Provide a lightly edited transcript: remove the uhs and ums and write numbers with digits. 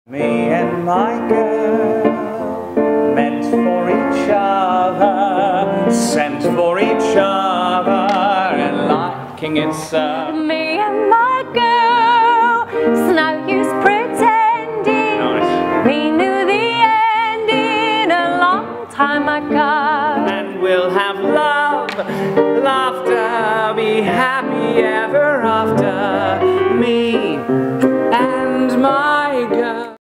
Me and my girl, meant for each other, sent for each other, and liking it so. Me and my girl, it's no use pretending. Nice. We knew the ending a long time ago. And we'll have love, laughter, be happy ever after. Me and my girl.